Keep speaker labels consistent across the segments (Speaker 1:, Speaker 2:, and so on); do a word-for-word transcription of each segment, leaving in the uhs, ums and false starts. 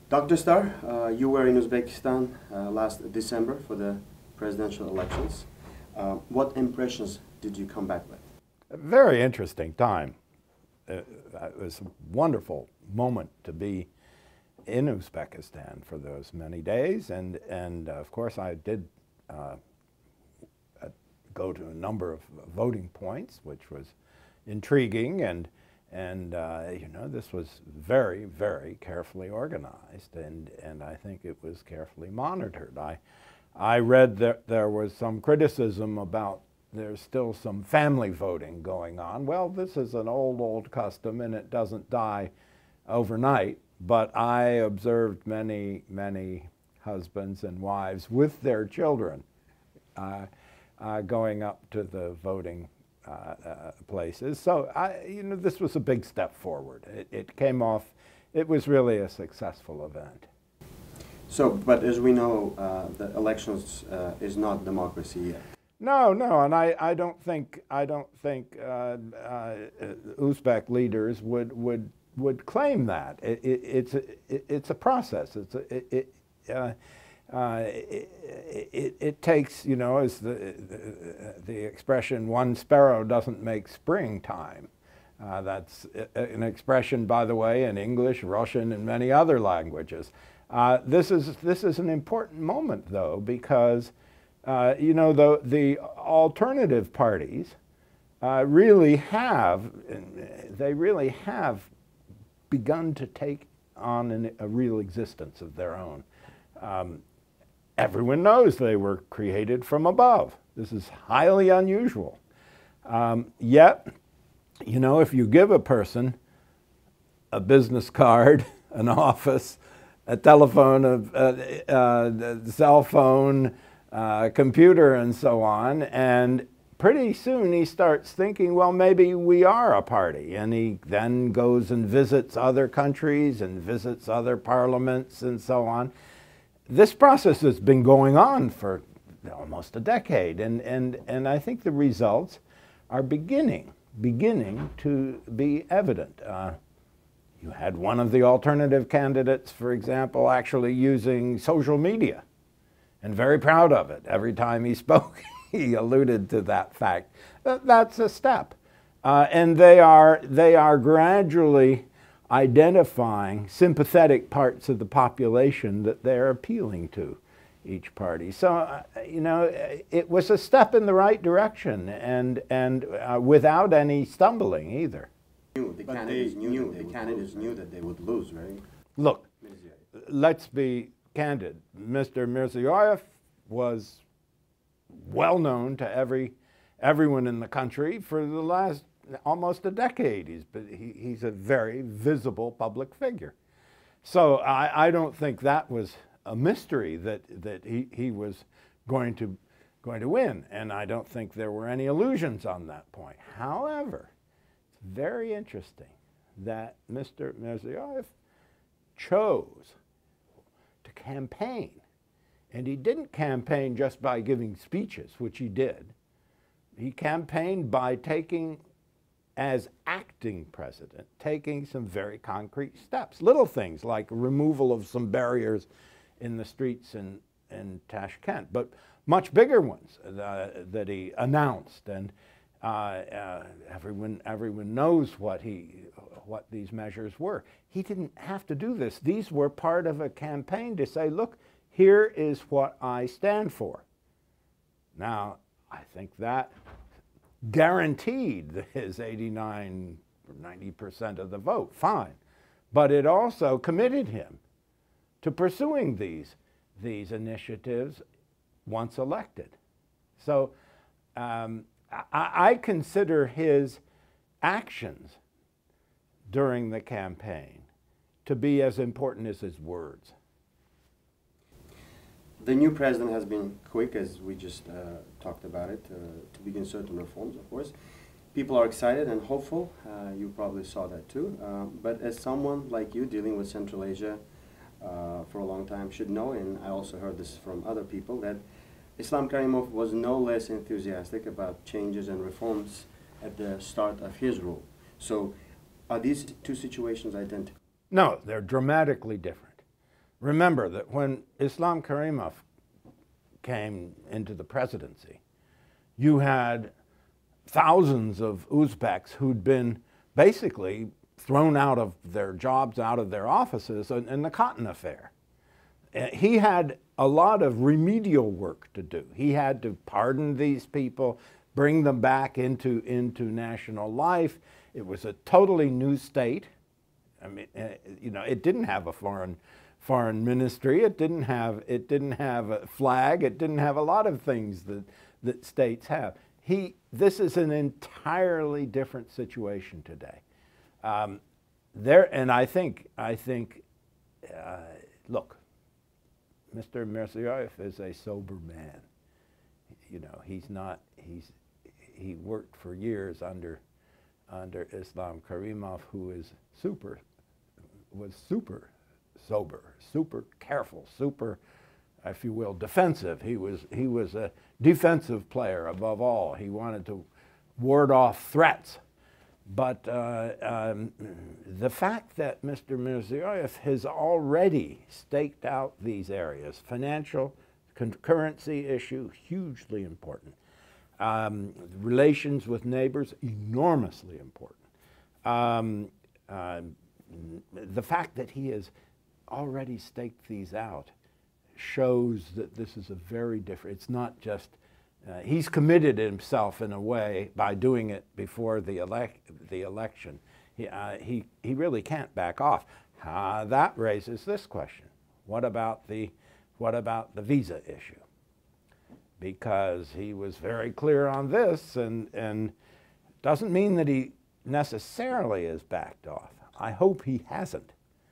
Speaker 1: Doctor Starr, uh, you were in Uzbekistan uh, last December for the presidential elections. Uh, what impressions did you come back with?
Speaker 2: A very interesting time. Uh, it was a wonderful moment to be in Uzbekistan for those many days, and, and uh, of course I did uh, go to a number of voting points, which was intriguing, and and uh, you know, this was very, very carefully organized, and and I think it was carefully monitored. I I read that there was some criticism about there's still some family voting going on. Well, this is an old, old custom, and it doesn't die overnight. But I observed many, many husbands and wives with their children uh, uh, going up to the voting uh, uh, places. So, I, you know, this was a big step forward. It, it came off, it was really a successful event.
Speaker 1: So, but as we know, uh, the elections uh, is not democracy yet.
Speaker 2: No, no, and I, I don't think, I don't think uh, uh, Uzbek leaders would, would would claim that. It, it, it's, a, it, it's a process. It's a, it, it, uh, uh, it, it, it takes, you know, as the, the, the expression, one sparrow doesn't make springtime. Uh, that's an expression, by the way, in English, Russian, and many other languages. Uh, this is, this is an important moment, though, because, uh, you know, the, the alternative parties uh, really have, they really have begun to take on an, a real existence of their own. Um, everyone knows they were created from above. This is highly unusual. Um, yet, you know, if you give a person a business card, an office, a telephone, a, a, a cell phone, a computer, and so on, and pretty soon he starts thinking, well, maybe we are a party, and he then goes and visits other countries and visits other parliaments and so on. This process has been going on for almost a decade, and, and, and I think the results are beginning, beginning to be evident. Uh, you had one of the alternative candidates, for example, actually using social media, and very proud of it every time he spoke. He alluded to that fact. That's a step. Uh, and they are, they are gradually identifying sympathetic parts of the population that they're appealing to, each party. So, uh, you know, it was a step in the right direction, and, and uh, without any stumbling either.
Speaker 1: The candidates knew, the candidates knew that they would lose, right?
Speaker 2: Look, let's be candid. Mister Mirziyoyev was well known to every, everyone in the country for the last almost a decade. He's, been, he, he's a very visible public figure. So I, I don't think that was a mystery that, that he, he was going to, going to win, and I don't think there were any illusions on that point. However, it's very interesting that Mister Mirziyoyev chose to campaign. And he didn't campaign just by giving speeches, which he did. He campaigned by taking, as acting president, taking some very concrete steps. Little things like removal of some barriers in the streets in, in Tashkent, but much bigger ones uh, that he announced. And uh, uh, everyone, everyone knows what, he, what these measures were. He didn't have to do this. These were part of a campaign to say, look, here is what I stand for. Now, I think that guaranteed his eighty-nine or ninety percent of the vote, fine. But it also committed him to pursuing these, these initiatives once elected. So um, I, I consider his actions during the campaign to be as important as his words.
Speaker 1: The new president has been quick, as we just uh, talked about it, uh, to begin certain reforms, of course. People are excited and hopeful. Uh, you probably saw that too. Uh, but as someone like you dealing with Central Asia uh, for a long time should know, and I also heard this from other people, that Islam Karimov was no less enthusiastic about changes and reforms at the start of his rule. So are these two situations identical?
Speaker 2: No, they're dramatically different. Remember that when Islam Karimov came into the presidency, you had thousands of Uzbeks who'd been basically thrown out of their jobs, out of their offices in, in the cotton affair. Uh, he had a lot of remedial work to do. He had to pardon these people, bring them back into, into national life. It was a totally new state. I mean, uh, you know, it didn't have a foreign foreign ministry. It didn't have it didn't have a flag. It didn't have a lot of things that that states have. He this is an entirely different situation today. Um, there and I think I think uh, look, Mister Mirziyoyev is a sober man. You know, he's not he's he worked for years under under Islam Karimov, who is super was super sober, super careful, super, if you will, defensive. He was he was a defensive player above all. He wanted to ward off threats. But uh, um, the fact that Mister Mirziyoyev has already staked out these areas, financial, currency issue, hugely important. Um, relations with neighbors, enormously important. Um, uh, the fact that he has already staked these out shows that this is a very different, it's not just, uh, he's committed himself in a way by doing it before the, elec the election. He, uh, he, he really can't back off. Uh, that raises this question. What about the, what about the visa issue? Because he was very clear on this, and, and doesn't mean that he necessarily has backed off. I hope he hasn't.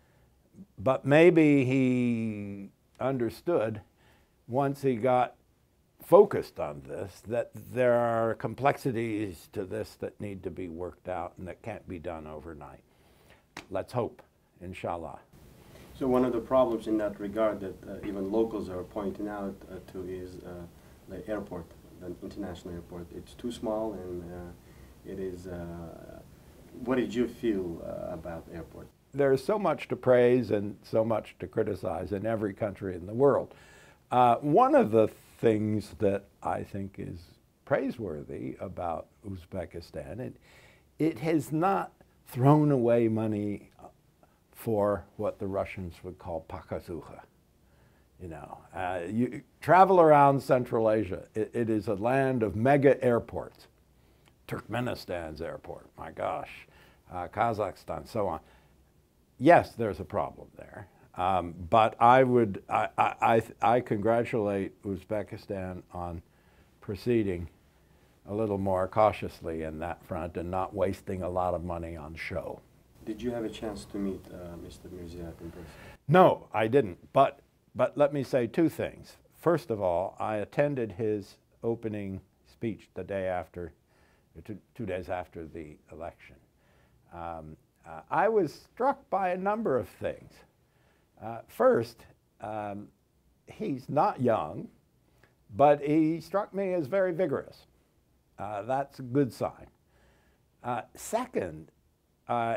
Speaker 2: But maybe he understood once he got focused on this that there are complexities to this that need to be worked out and that can't be done overnight. Let's hope, inshallah.
Speaker 1: So one of the problems in that regard that uh, even locals are pointing out uh, to is uh, the airport, the international airport. It's too small, and uh, it is. Uh, what did you feel uh, about the airport?
Speaker 2: There's so much to praise and so much to criticize in every country in the world. Uh, one of the things that I think is praiseworthy about Uzbekistan, it, it has not thrown away money for what the Russians would call pakazukha. You know, uh, you travel around Central Asia, it, it is a land of mega airports. Turkmenistan's airport, my gosh, uh, Kazakhstan, so on. Yes, there's a problem there, um, but I would, I, I, I congratulate Uzbekistan on proceeding a little more cautiously in that front and not wasting a lot of money on show.
Speaker 1: Did you have a chance to meet uh, Mister Mirziyoyev in person?
Speaker 2: No, I didn't, but, but let me say two things. First of all, I attended his opening speech the day after, two, two days after the election. Um, Uh, I was struck by a number of things. Uh, first, um, he's not young, but he struck me as very vigorous. Uh, that's a good sign. Uh, second, uh,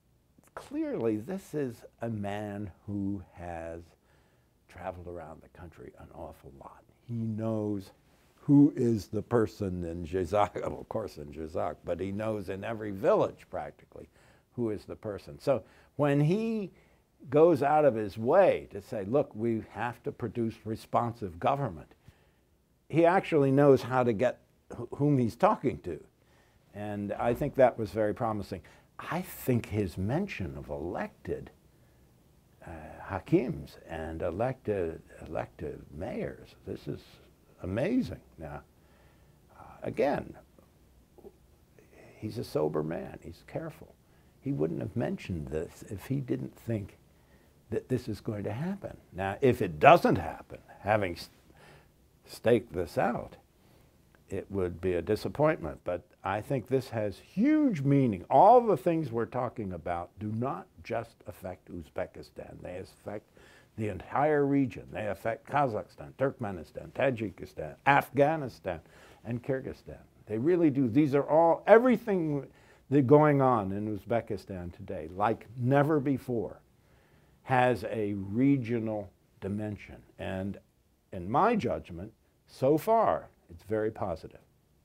Speaker 2: clearly this is a man who has traveled around the country an awful lot. He knows who is the person in Jizak, of course in Jizak, but he knows in every village practically who is the person. So when he goes out of his way to say, look, we have to produce responsive government, he actually knows how to get wh whom he's talking to. And I think that was very promising. I think his mention of elected uh, hakims and elected, elected mayors, this is amazing. Now, uh, again, he's a sober man, he's careful. He wouldn't have mentioned this if he didn't think that this is going to happen. Now, if it doesn't happen, having st staked this out, it would be a disappointment. But I think this has huge meaning. All the things we're talking about do not just affect Uzbekistan. They affect the entire region. They affect Kazakhstan, Turkmenistan, Tajikistan, Afghanistan, and Kyrgyzstan. They really do. These are all, everything that's going on in Uzbekistan today, like never before, has a regional dimension. And in my judgment, so far, it's very positive.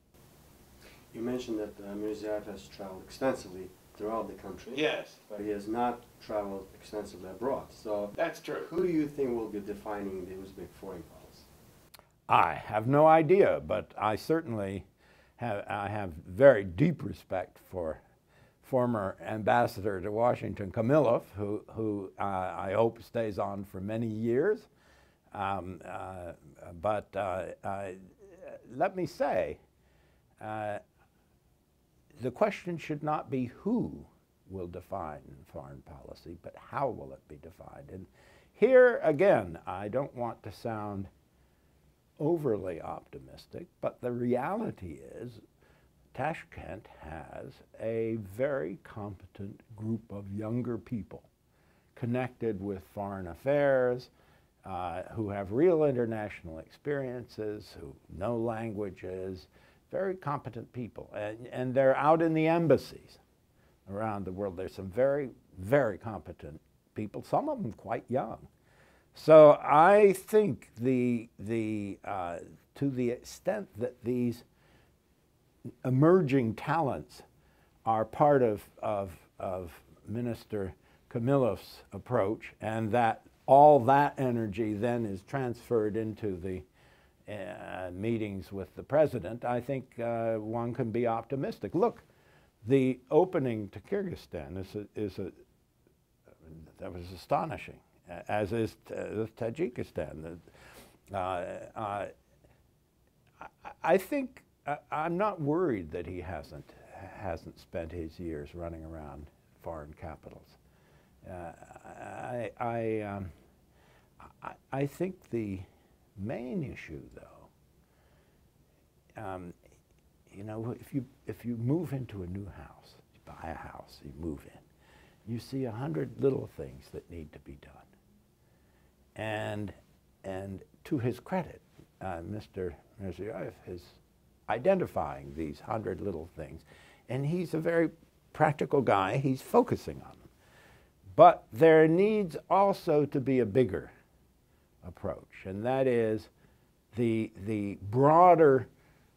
Speaker 1: You mentioned that uh, Mirziev has traveled extensively throughout the country.
Speaker 3: Yes.
Speaker 1: But he has not traveled extensively abroad. So
Speaker 3: That's true.
Speaker 1: who do you think will be defining the Uzbek foreign policy?
Speaker 2: I have no idea, but I certainly have, I have very deep respect for former ambassador to Washington, Kamilov, who, who uh, I hope stays on for many years. Um, uh, but uh, uh, let me say, uh, the question should not be who will define foreign policy, but how will it be defined? And here, again, I don't want to sound overly optimistic, but the reality is Tashkent has a very competent group of younger people connected with foreign affairs, uh, who have real international experiences, who know languages, very competent people. And, and they're out in the embassies around the world. There's some very, very competent people, some of them quite young. So I think the, the, uh, to the extent that these emerging talents are part of, of, of Minister Kamilov's approach, and that all that energy then is transferred into the uh, meetings with the president, I think uh, one can be optimistic. Look, the opening to Kyrgyzstan is a, is a that was astonishing, as is uh, Tajikistan. Uh, uh, I, I think I, I'm not worried that he hasn't hasn't spent his years running around foreign capitals. Uh, I I, um, I I think the main issue, though, um, you know, if you if you move into a new house, you buy a house, you move in, you see a hundred little things that need to be done. And and to his credit, uh, Mister Mirziev is identifying these hundred little things, and he's a very practical guy. He's focusing on them. But there needs also to be a bigger approach, and that is the, the broader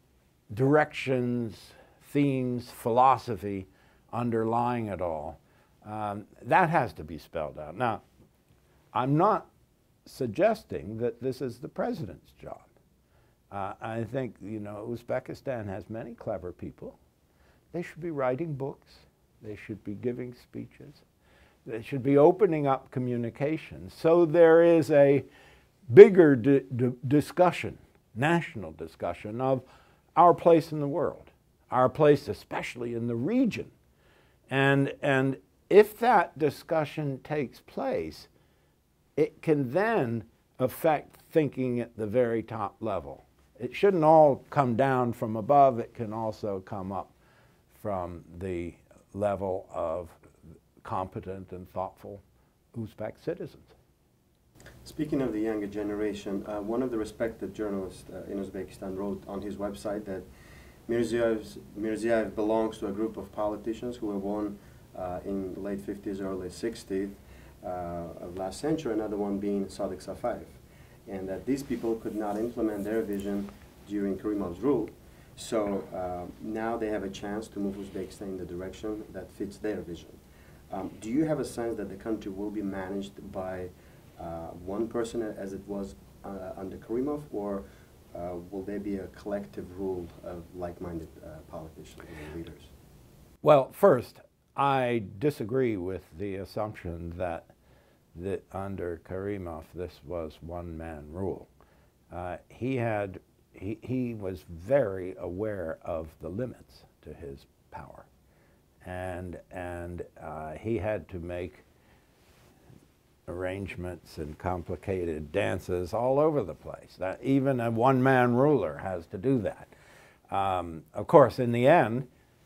Speaker 2: directions, themes, philosophy underlying it all. Um, that has to be spelled out. Now, I'm not suggesting that this is the president's job. Uh, I think, you know, Uzbekistan has many clever people. They should be writing books. They should be giving speeches. They should be opening up communication. So there is a bigger di di discussion, national discussion of our place in the world, our place especially in the region. And, and if that discussion takes place, it can then affect thinking at the very top level. It shouldn't all come down from above. It can also come up from the level of competent and thoughtful Uzbek citizens.
Speaker 1: Speaking of the younger generation, uh, one of the respected journalists uh, in Uzbekistan wrote on his website that Mirziev, Mirziev belongs to a group of politicians who were born uh, in the late fifties, early sixties uh, of last century, another one being Sadiq Safayev, and that these people could not implement their vision during Karimov's rule. So uh, now they have a chance to move Uzbekistan in the direction that fits their vision. Um, do you have a sense that the country will be managed by uh, one person as it was uh, under Karimov, or uh, will there be a collective rule of like-minded uh, politicians and leaders?
Speaker 2: Well, first, I disagree with the assumption that, that under Karimov this was one-man rule. Uh, he had he, he was very aware of the limits to his power. And, and uh, he had to make arrangements and complicated dances all over the place. That even a one-man ruler has to do that. Um, of course, in the end,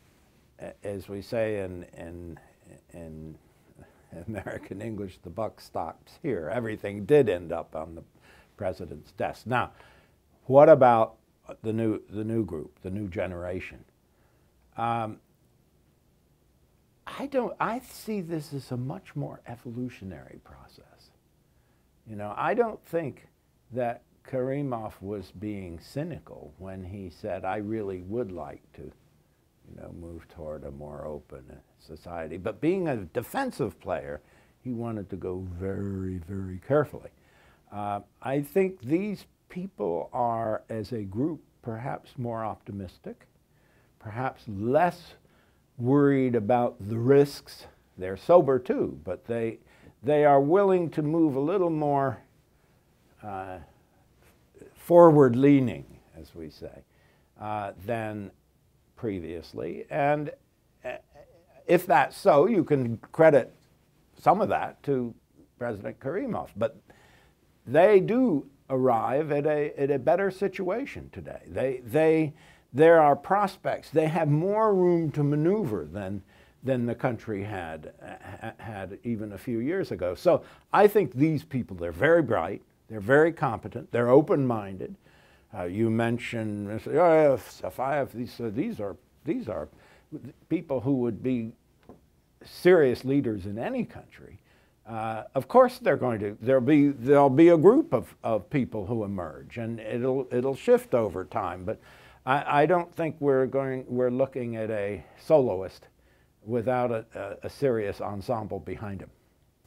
Speaker 2: as we say in, in, in American English, the buck stops here. Everything did end up on the president's desk. Now, what about the new, the new group, the new generation? Um, I don't, I see this as a much more evolutionary process. You know, I don't think that Karimov was being cynical when he said, I really would like to, you know, move toward a more open society. But being a defensive player, he wanted to go very, very carefully. Uh, I think these people are, as a group, perhaps more optimistic, perhaps less worried about the risks. They're sober too, but they, they are willing to move a little more uh, forward-leaning, as we say, uh, than previously. And uh, if that's so, you can credit some of that to President Karimov. But they do arrive at a, at a better situation today. They, they, there are prospects. They have more room to maneuver than, than the country had, uh, had even a few years ago. So I think these people, they're very bright, they're very competent, they're open-minded. Uh, you mentioned, oh, Safayev, these, uh, these, are, these are people who would be serious leaders in any country. Uh, of course they're going to, there'll be, there'll be a group of, of people who emerge, and it'll, it'll shift over time. But I, I don't think we're going, we're looking at a soloist without a, a, a serious ensemble behind him.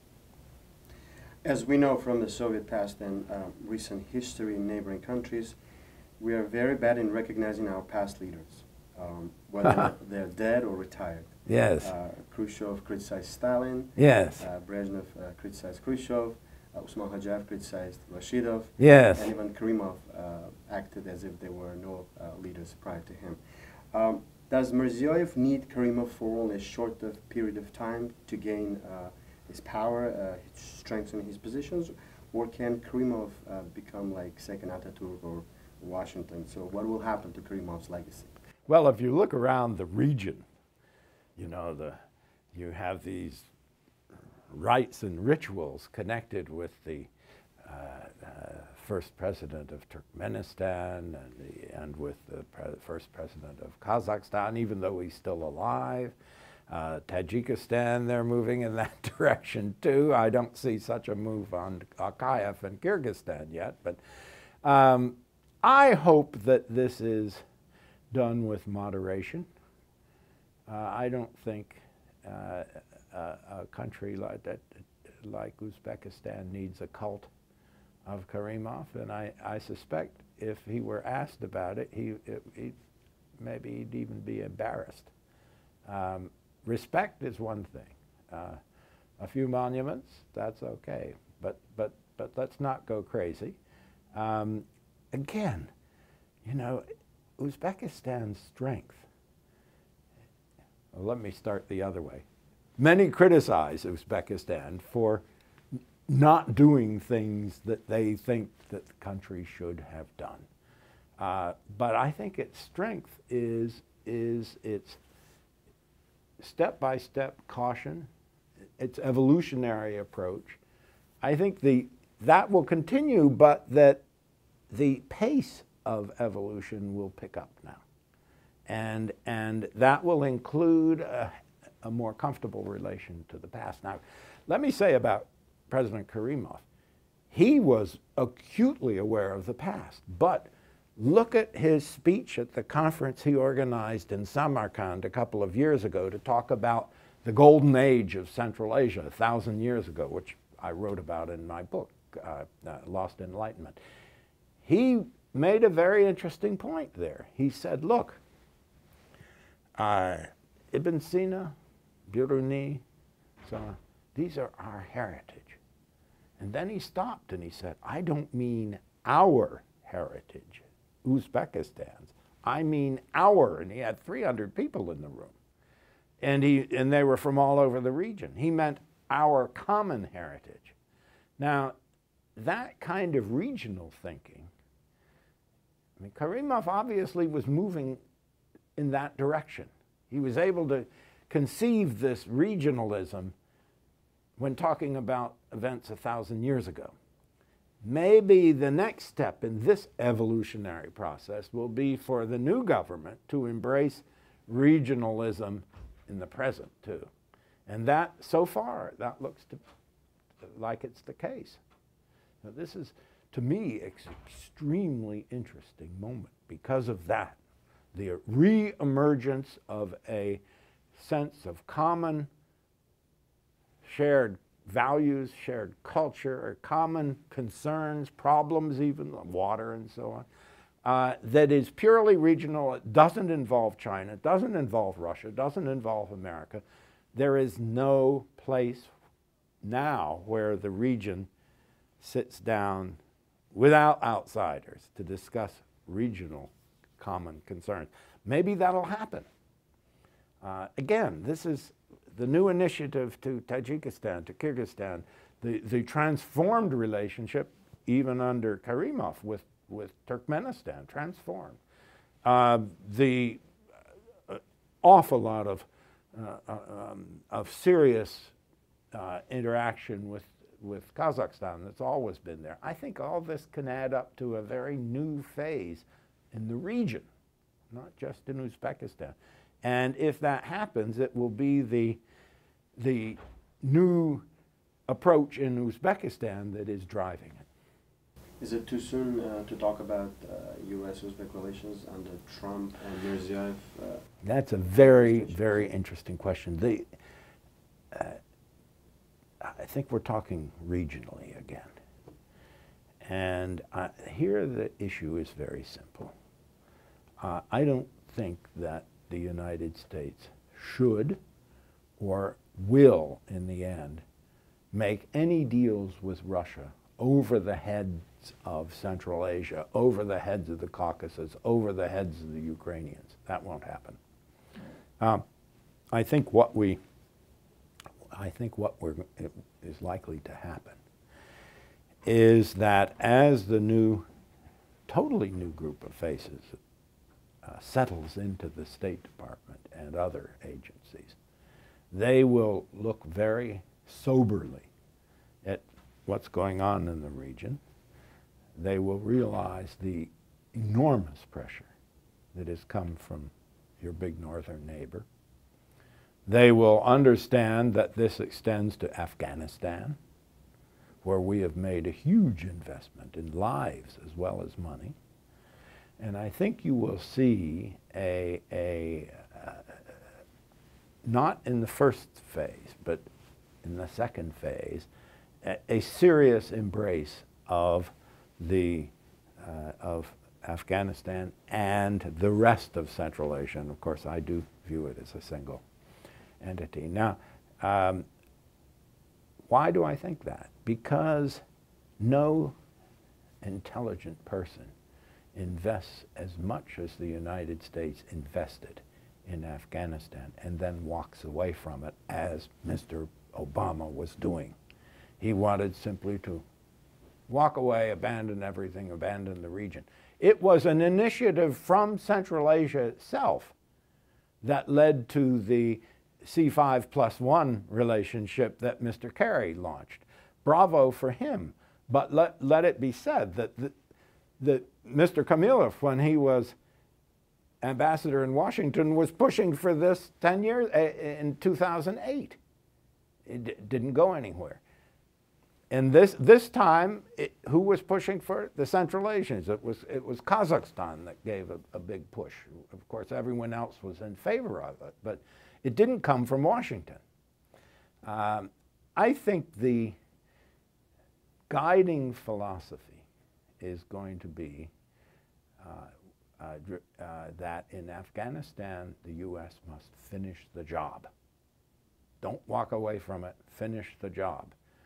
Speaker 1: As we know from the Soviet past and uh, recent history in neighboring countries, we are very bad in recognizing our past leaders, um, whether they're dead or retired.
Speaker 2: Yes.
Speaker 1: Uh, Khrushchev criticized Stalin.
Speaker 2: Yes.
Speaker 1: Uh, Brezhnev uh, criticized Khrushchev. Uh, Usman Khajayev criticized Rashidov.
Speaker 2: Yes.
Speaker 1: And even Karimov uh, acted as if there were no uh, leaders prior to him. Um, does Mirziyoyev need Karimov for only a short of period of time to gain uh, his power, uh, strengthen his positions, or can Karimov uh, become like second Ataturk or Washington? So what will happen to Karimov's legacy?
Speaker 2: Well, if you look around the region, you know, the, you have these rites and rituals connected with the uh, uh, first president of Turkmenistan and, the, and with the pre first president of Kazakhstan, even though he's still alive. Uh, Tajikistan, they're moving in that direction too. I don't see such a move on Akayev and Kyrgyzstan yet, but um, I hope that this is done with moderation. Uh, I don't think uh, a, a country like that, like Uzbekistan, needs a cult of Karimov, and I, I suspect if he were asked about it, he, it, he maybe he'd even be embarrassed. Um, respect is one thing. Uh, a few monuments, that's okay, but but but let's not go crazy. Um, again, you know, Uzbekistan's strength. Well, let me start the other way. Many criticize Uzbekistan for not doing things that they think that the country should have done. Uh, but I think its strength is, is its step-by-step caution, its evolutionary approach. I think the, that will continue, but that the pace of evolution will pick up now. And, and that will include a, a more comfortable relation to the past. Now, let me say about President Karimov, he was acutely aware of the past, but look at his speech at the conference he organized in Samarkand a couple of years ago to talk about the golden age of Central Asia, a thousand years ago, which I wrote about in my book, uh, uh, Lost Enlightenment. He made a very interesting point there. He said, look, uh, Ibn Sina, Biruni, so on, these are our heritage. And then he stopped and he said, I don't mean our heritage, Uzbekistan's. I mean our, and he had three hundred people in the room. And, he, and they were from all over the region. He meant our common heritage. Now, that kind of regional thinking, I mean, Karimov obviously was moving in that direction. He was able to conceive this regionalism when talking about events a thousand years ago. Maybe the next step in this evolutionary process will be for the new government to embrace regionalism in the present too. And that, so far, that looks to, like it's the case. Now, this is, to me, an extremely interesting moment because of that. The re-emergence of a sense of common shared values, shared culture, or common concerns, problems even, water and so on, uh, that is purely regional. It doesn't involve China, it doesn't involve Russia, it doesn't involve America. There is no place now where the region sits down without outsiders to discuss regional common concerns. Maybe that'll happen. Uh, again, this is the new initiative to Tajikistan, to Kyrgyzstan, the, the transformed relationship, even under Karimov, with, with Turkmenistan, transformed. Uh, the uh, awful lot of, uh, um, of serious uh, interaction with, with Kazakhstan that's always been there. I think all this can add up to a very new phase in the region, not just in Uzbekistan. And if that happens, it will be the, the new approach in Uzbekistan that is driving it.
Speaker 1: Is it too soon uh, to talk about uh, U S Uzbek relations under Trump and Mirziyoyev? Uh,
Speaker 2: That's a very, very interesting question. The, uh, I think we're talking regionally again. And uh, here the issue is very simple. Uh, I don't think that the United States should or will, in the end, make any deals with Russia over the heads of Central Asia, over the heads of the Caucasus, over the heads of the Ukrainians. That won't happen. Um, I think what we, I think what we're, is likely to happen is that as the new, totally new group of faces uh, settles into the State Department and other agencies, they will look very soberly at what's going on in the region. They will realize the enormous pressure that has come from your big northern neighbor. They will understand that this extends to Afghanistan, where we have made a huge investment in lives as well as money. And I think you will see a, a uh, not in the first phase, but in the second phase, a, a serious embrace of the uh, of Afghanistan and the rest of Central Asia. And of course, I do view it as a single entity. Now, um, why do I think that? Because no intelligent person invests as much as the United States invested in Afghanistan and then walks away from it, as Mister Obama was doing. He wanted simply to walk away, abandon everything, abandon the region. It was an initiative from Central Asia itself that led to the C five plus one relationship that Mister Kerry launched. Bravo for him, but let, let it be said that, the, that Mister Kamilov, when he was ambassador in Washington, was pushing for this ten years, uh, in two thousand eight. It d didn't go anywhere. And this, this time, it, who was pushing for it? The Central Asians. It was, it was Kazakhstan that gave a, a big push. Of course, everyone else was in favor of it, but it didn't come from Washington. Um, I think the guiding philosophy is going to be uh, uh, uh, that in Afghanistan, the U S must finish the job. Don't walk away from it, finish the job.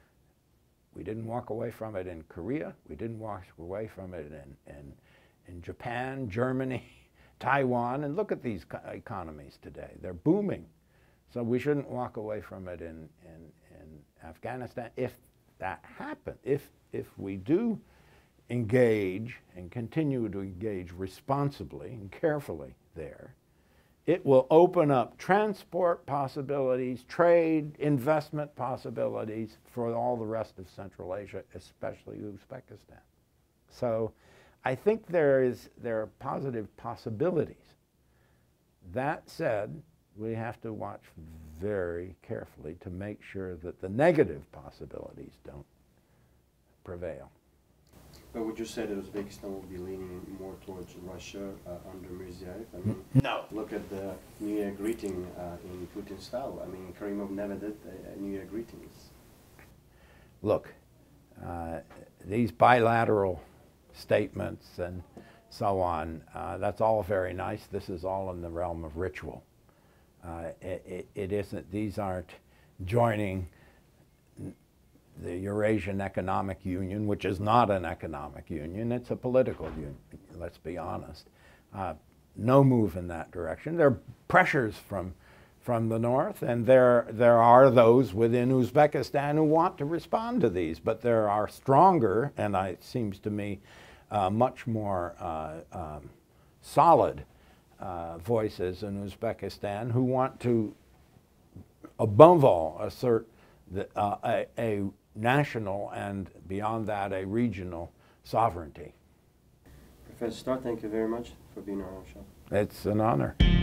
Speaker 2: We didn't walk away from it in Korea. We didn't walk away from it in, in, in Japan, Germany, Taiwan. And look at these economies today. They're booming. So we shouldn't walk away from it in, in, in Afghanistan. If that happens, if, if we do engage and continue to engage responsibly and carefully there, it will open up transport possibilities, trade, investment possibilities for all the rest of Central Asia, especially Uzbekistan. So I think there is, there are positive possibilities. That said, we have to watch very carefully to make sure that the negative possibilities don't prevail.
Speaker 1: But would you say that Uzbekistan will be leaning more towards Russia uh, under Mirziyoyev? I mean,
Speaker 2: no.
Speaker 1: Look at the New Year greeting uh, in Putin style. I mean, Karimov never did uh, New Year greetings.
Speaker 2: Look, uh, these bilateral statements and so on, uh, that's all very nice. This is all in the realm of ritual. Uh, it, it, it isn't, these aren't joining the Eurasian Economic Union, which is not an economic union, it's a political union, let's be honest. Uh, no move in that direction. There are pressures from, from the north, and there, there are those within Uzbekistan who want to respond to these, but there are stronger, and I, it seems to me, uh, much more uh, um, solid uh, voices in Uzbekistan who want to, above all, assert the, uh, a, a national and beyond that a regional sovereignty.
Speaker 1: Professor Starr, thank you very much for being on our show.
Speaker 2: It's an honor.